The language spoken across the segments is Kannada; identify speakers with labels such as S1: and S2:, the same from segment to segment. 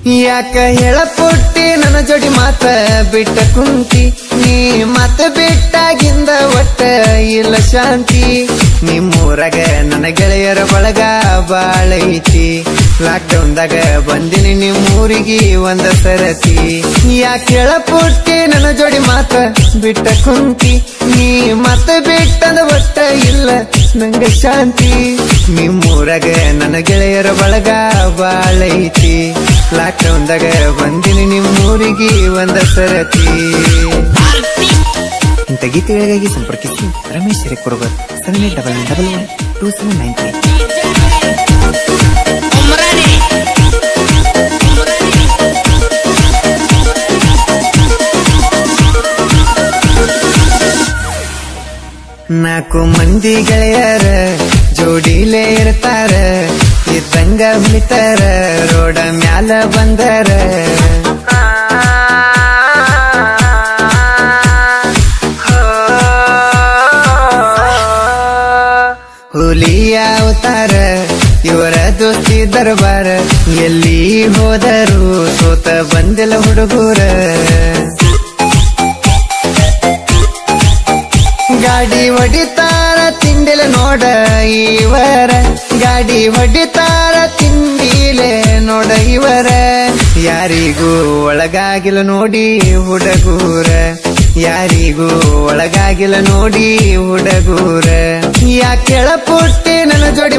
S1: ಯಾಕ ಹೇಳಪುಟ್ಟಿ ನನ್ನ ಜೋಡಿ ಮಾತ ಬಿಟ್ಟ ಕುಂತಿ ನೀ ಮತ ಬಿಟ್ಟಾಗಿಂದ ಒಟ್ಟ ಇಲ್ಲ ಶಾಂತಿ ನಿಮ್ಮೂರಾಗ ನನ್ನ ಗೆಳೆಯರ ಬಳಗ ಬಾಳೈತಿ ಲಾಕ್ಡೌನ್ದಾಗ ಬಂದಿನಿ ನಿಮ್ಮೂರಿಗೆ ಒಂದ ಸರತಿ ಯಾಕ ಹೇಳಪುಟ್ಟಿ ನನ್ನ ಜೋಡಿ ಮಾತ ಬಿಟ್ಟ ಕುಂತಿ ನೀ ಮತ ಬಿಟ್ಟಂದ ಒಟ್ಟ ಇಲ್ಲ ನಂಗ ಶಾಂತಿ ನಿಮ್ಮೂರಾಗ ನನ್ನ ಗೆಳೆಯರ ಬಳಗ ಬಾಳೈತಿ ಲಾಕ್ಡೌನ್ದಾಗ ಬಂದಿನಿ ನಿಮ್ಮೂರಿಗೆ ಒಂದ ಸರತಿ ಇಂಥ ಗೀತೆಗಳಿಗಾಗಿ ಸಂಪರ್ಕಿಸಿ ರಮೇಶ್ ರೆಕ್ಕೊರಬರ್ 78112793. ನಾಲ್ಕು ಮಂದಿ ಗೆಳೆಯರ ಜೋಡಿಲೇ ಇರ್ತಾರ ಇದ್ದಂಗ ಹುಲಿತಾರ ರೋಡ ಮ್ಯಾಲ ಬಂದರ ಹುಲಿಯ ಅವತಾರ ಇವರ ದೋಸ್ತಿ ದರ್ಬಾರ ಎಲ್ಲಿ ಹೋದರು ಸೋತ ಬಂದಿಲ್ಲ ಹುಡುಗೂರ ಗಾಡಿ ಹೊಡಿತಾರ ತಿಂಡಿಲೆ ನೋಡ ಇವರ ಗಾಡಿ ಹೊಡಿತಾರ ತಿಂಡಿಲೆ ನೋಡ ಇವರ ಯಾರಿಗೂ ಒಳಗಾಗಿಲ್ಲ ನೋಡಿ ಹುಡುಗೂರ ಯಾರಿಗೂ ಒಳಗಾಗಿಲ್ಲ ನೋಡಿ ಹುಡುಗೂರ ಯಾಕೆಳ ಪುಟ್ಟಿ ನನ್ನ ಜೋಡಿ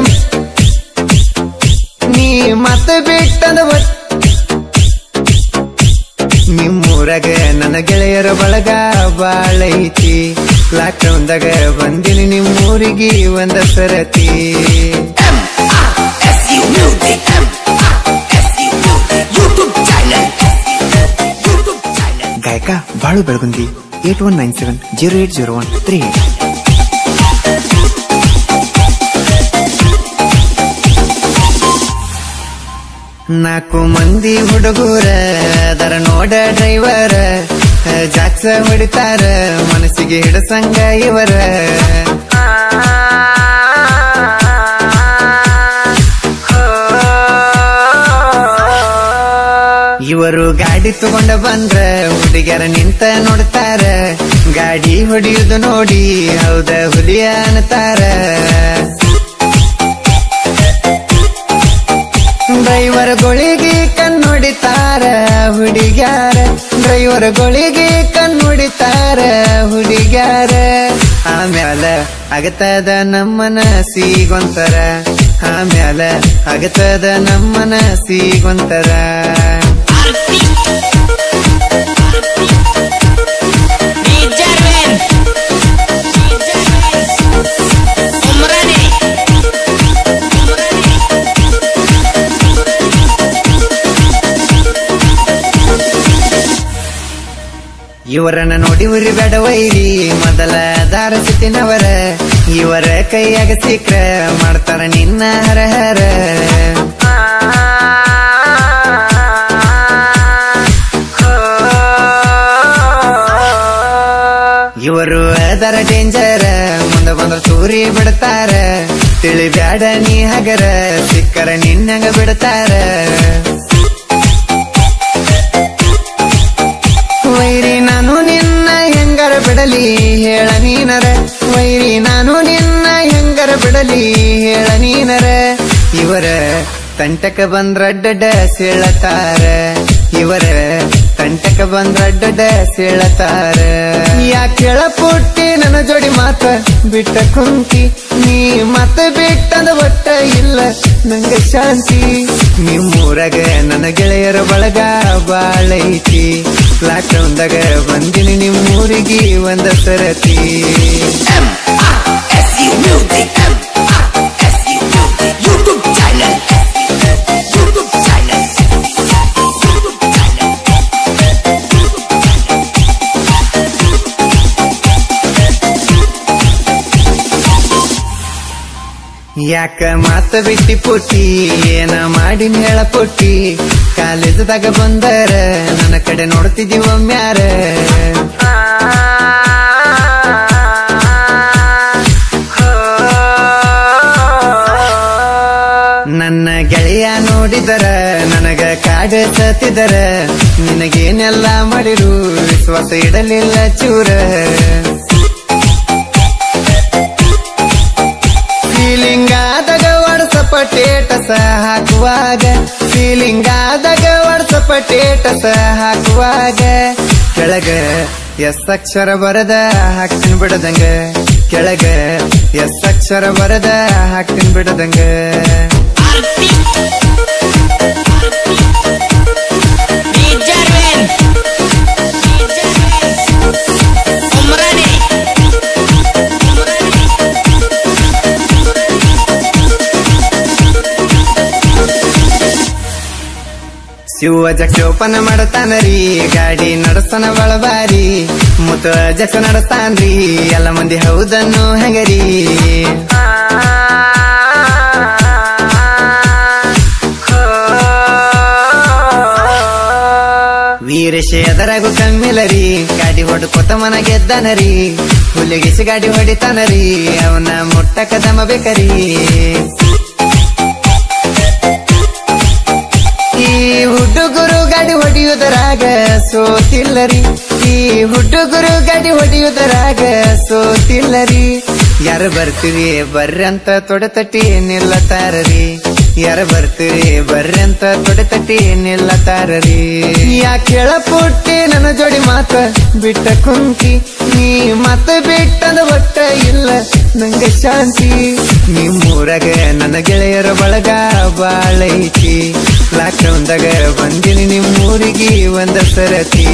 S1: ನೀ ಮತ ಬಿಟ್ಟಂದ ನಿಮ್ಮೂರಾಗ ನನ್ನ ಗೆಳೆಯರ ಬಳಗ ಬಾಳೈತಿ ಲಾಕ್ಡೌನ್ದಾಗ ಬಂದಿನಿ ನಿಮ್ಮೂರಿಗೆ ಒಂದ ಸರತಿ ಗಾಯಕ ಬಾಳು ಬೆಳಗುಂದಿ 8197080138. ನಾಲ್ಕು ಮಂದಿ ಹುಡುಗೂರ ಅದರ ನೋಡ ಡ್ರೈವರ ಜಾಕ್ಸ ಹೊಡಿತಾರ ಮನಸ್ಸಿಗೆ ಹಿಡಸಂಗ ಇವರ ಇವರು ಗಾಡಿ ತಗೊಂಡ ಬಂದ್ರ ಹುಡುಗಿಯರ ನಿಂತ ನೋಡ್ತಾರ ಗಾಡಿ ಹೊಡಿಯುದು ನೋಡಿ ಹೌದ ಹುಲಿಯ ಅನ್ನತಾರ ಡ್ರೈವರ್ ಗೋಳಿಗೆ ಕಣ್ಣೊಡಿತಾರ ಹುಡುಗ್ಯಾರ ಡ್ರೈವರ್ ಗೋಳಿಗೆ ಕಣ್ಣೊಡಿತಾರ ಹುಡುಗ್ಯಾರ ಆಮ್ಯಾಲ ಆಗತದ ನಮ್ಮನ ಸಿಗೊಂತರ ಆಮ್ಯಾಲ ಆಗತದ ನಮ್ಮನ ಸಿಗೊಂತರ ಇವರನ್ನ ನೋಡಿ ಉರಿ ಬೇಡ ವೈರಿ ಮೊದಲ ದಾರಸಿತಿನವರ ಇವರ ಕೈಯಾಗ ಸಿಕ್ರ ಮಾಡ್ತಾರ ನಿನ್ನ ಹರಹರ ಇವರು ಅದರ ಡೇಂಜರ್ ಮುಂದ ಬಂದ್ರ ತೂರಿ ಬಿಡ್ತಾರ ತಿಳಿ ಬ್ಯಾಡ ನೀ ಹಗರ ಸಿಕ್ಕರ ನಿನ್ನಂಗ ಬಿಡ್ತಾರ ವೈರಿ ನಾನು ನಿನ್ನ ಹೆಂಗರ ಬಿಡಲಿ ಹೇಳ ನೀನರ ವೈರಿ ನಾನು ನಿನ್ನ ಹೆಂಗರ ಬಿಡಲಿ ಹೇಳ ನೀನರ ಇವರ ತಂಟಕ ಬಂದ್ರಡ್ಡ ಸೀಳತಾರ ಇವರ ತಂಟಕ ಬಂದ್ರಡ್ಡ ಸೀಳತಾರ ಯಾಕೆಳ ಪುಟ್ಟಿ ನನ್ನ ಜೋಡಿ ಮಾತ ಬಿಟ್ಟ ಕುಂತಿ ನೀ ಮತ ಬಿಟ್ಟಂದ ಒಟ್ಟ ಇಲ್ಲ ನಂಗ ಶಾಂತಿ ನಿಮ್ಮೂರಾಗ ನನ್ನ ಗೆಳೆಯರ ಬಳಗ ಬಾಳೈತಿ ಲಾಕ್ಡೌನ್ದಾಗ ಬಂದಿನಿ ನಿಮ್ಮೂರಿಗೆ ಒಂದ ಸರತಿ ಯಾಕ ಮಾತ ಬಿಟ್ಟಿ ಪುಟ್ಟಿ ಏನ ಮಾಡಿ ಹೇಳ ಪುಟ್ಟಿ ಕಾಲೇಜದಾಗ ಬಂದರ ನನ್ನ ಕಡೆ ನೋಡ್ತಿದ್ದೀವ ಮ್ಯಾರ ನನ್ನ ಗೆಳೆಯ ನೋಡಿದರ ನನಗ ಕಾಡಸತಿದರ ನಿನಗೇನೆಲ್ಲ ಮಾಡಿರು ವಿಶ್ವಾಸ ಇಡಲಿಲ್ಲ ಚೂರ ಫೀಲಿಂಗಾದಾಗ ವಾಟ್ಸಪ್ ಟೇಟಸ ಹಾಕುವಾಗ ಫೀಲಿಂಗಾದಾಗ ವಾಟ್ಸಪ್ ಟೇಟಸ ಹಾಕುವಾಗ ಕೆಳಗ ಎಸ್ ಅಕ್ಷರ ಬರದ ಹಾಕ್ತೀನಿ ಬಿಡದಂಗ ಕೆಳಗ ಎಸ್ ಅಕ್ಷರ ಬರದ ಹಾಕ್ತೀನಿ ಬಿಡದಂಗ ಶಿವ ಜಕ್ಷೋಪನ ಮಾಡತಾನರಿ ಗಾಡಿ ನಡೆಸ್ತಾನ ಬಳಬಾರಿ ಮುತ್ತ ಜಕ್ಷ ನಡೆಸ್ತಾನ್ರಿ ಎಲ್ಲ ಮಂದಿ ಹೌದನ್ನು ಹೆಂಗರಿ ವೀರೇಶ ಎದರಾಗು ಕಮ್ಮಿಲರಿ ಗಾಡಿ ಹೊಡ್ಕೊತ ಮನ ಗೆದ್ದಾನರಿ ಹುಲಿಗಿಸಿ ಗಾಡಿ ಹೊಡಿತಾನರಿ ಅವನ ಮುಟ್ಟಕ ದಮ ಬೇಕರಿ ಈ ಹುಡುಗರು ಗಾಡಿ ಹೊಡಿಯುವುದರಾಗ ಸೋತಿಲ್ಲರಿ ಈ ಹುಡುಗರು ಗಾಡಿ ಹೊಡಿಯುವುದರಾಗ ಸೋತಿಲ್ಲರಿ ಯಾರು ಬರ್ತೀವಿ ಬರ್ರಿ ಅಂತ ತೊಡೆತಟ್ಟಿ ನಿಲ್ಲತಾರರಿ ಯಾರು ಬರ್ತೀವಿ ಬರ್ರಿ ಅಂತ ತೊಡೆತಟ್ಟಿ ನಿಲ್ಲತಾರರಿ ಯಾಕೇಳ ಪುಟ್ಟಿ ನನ್ನ ಜೋಡಿ ಮಾತ ಬಿಟ್ಟ ಕುಂತಿ ನೀ ಮತ ಬಿಟ್ಟದ ಒಟ್ಟ ಇಲ್ಲ ನಂಗ ಶಾಂತಿ ನಿಮ್ಮೂರಾಗ ನನ್ನ ಗೆಳೆಯರ ಬಳಗ ಬಾಳೈತಿ ಲಾಕ್ಡೌನ್ದಾಗ ಬಂದಿನಿ ನಿಮ್ಮೂರಿಗೆ ಒಂದ ಸರತಿ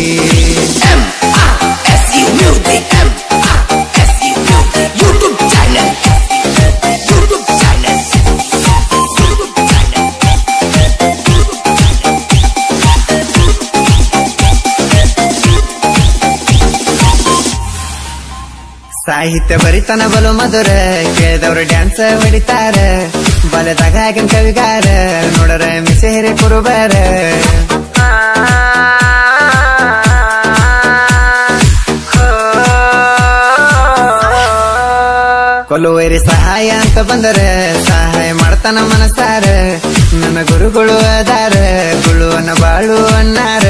S1: ಸಾಹಿತ್ಯ ಬರಿತನ ಬಲು ಮಧುರ ಕೇಳಿದವ್ರು ಡ್ಯಾನ್ಸ್ ಹೊಡಿತಾರ ಬಲದಾಗ ಆಗಿನ ಕವಿಗಾರ ನೋಡರ ಮಿಸೆಹರೆ ಕುರುಬಾರ ಕೊಲ್ಲುವರಿ ಸಹಾಯ ಅಂತ ಬಂದರ ಸಹಾಯ ಮಾಡ್ತಾನ ಮನಸಾರ ನನ್ನ ಗುರುಗಳು ಅದಾರ ಗುಳುವನ್ನ ಬಾಳು ಅಣ್ಣಾರ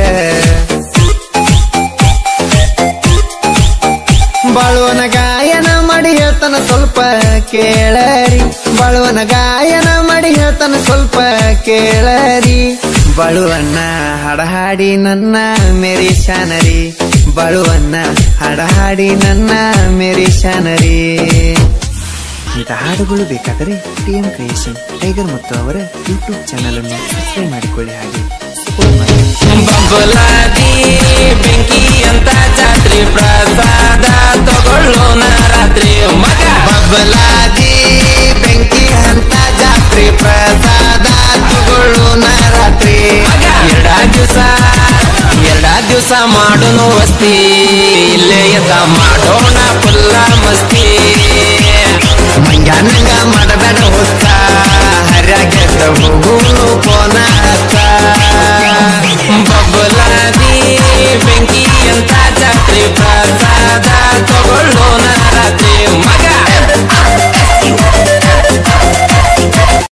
S1: ಬಾಳುವನ ಗಾಯನ ಮಾಡಿ ಹೇಳ್ತಾನ ಸ್ವಲ್ಪ ಕೇಳರಿ ಬಾಳುವನ ಗಾಯನ ಮಾಡಿ ಹೇಳ್ತಾನ ಸ್ವಲ್ಪ ಕೇಳರಿ ಬಾಳುವನ್ನ ಹಾಡಹಾಡಿ ನನ್ನ ಮೆರಿಶಾನರಿ ಬಾಳುವನ್ನ ಹಾಡಹಾಡಿ ನನ್ನ ಮೆರಿಶಾನರಿ ಇಂಥ ಹಾಡುಗಳು ಬೇಕಾದರೆ TM ಕ್ರಿಯೇಷನ್ ಟೈಗರ್ ಮತ್ತು ಅವರ ಯೂಟ್ಯೂಬ್ ಚಾನಲ್ ಅನ್ನು ಸಬ್ಸ್ಕ್ರೈಬ್ ಮಾಡಿಕೊಳ್ಳಿ ಹಾಗೆ
S2: ಬಬ್ಬಲಾದಿ ಬೆಂಕಿ ಅಂತ ಜಾತ್ರೆ ಪ್ರಸಾದ ತಗೊಳ್ಳೋಣ ರಾತ್ರಿ ಮಗ
S1: ಬಬ್ಬಲಾದಿ ಬೆಂಕಿ ಅಂತ ಜಾತ್ರೆ ಪ್ರಸಾದ ತಗೊಳ್ಳೋಣ ರಾತ್ರಿ
S2: ಎರಡ ದಿವಸ ಮಾಡೋನು ವಸ್ತಿ ಇಲ್ಲೇ ಎದ್ದ ಮಾಡೋಣ ಫುಲ್ಲ ಮಸ್ತಿ
S1: ಮಂಗ ನಂಗ ಮಾಡಬೇಡ ಹೊತ್ತ ಹರ್ಯಾಗೆದ್ದ ಹೋಗುನು ಪೋನ